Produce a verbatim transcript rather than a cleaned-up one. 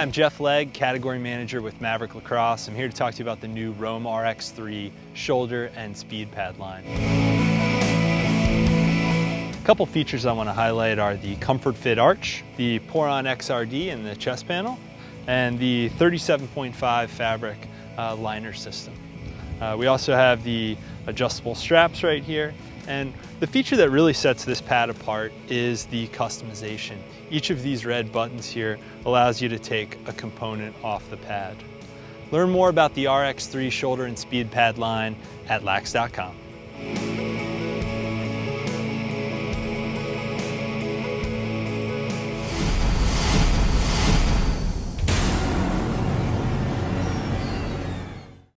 I'm Jeff Legg, Category Manager with Maverick Lacrosse. I'm here to talk to you about the new Roam R X three shoulder and speed pad line. A couple features I want to highlight are the Comfort Fit Arch, the Poron X R D in the chest panel, and the thirty-seven point five fabric uh, liner system. Uh, we also have the adjustable straps right here, and the feature that really sets this pad apart is the customization. Each of these red buttons here allows you to take a component off the pad. Learn more about the R X three shoulder and speed pad line at lax dot com.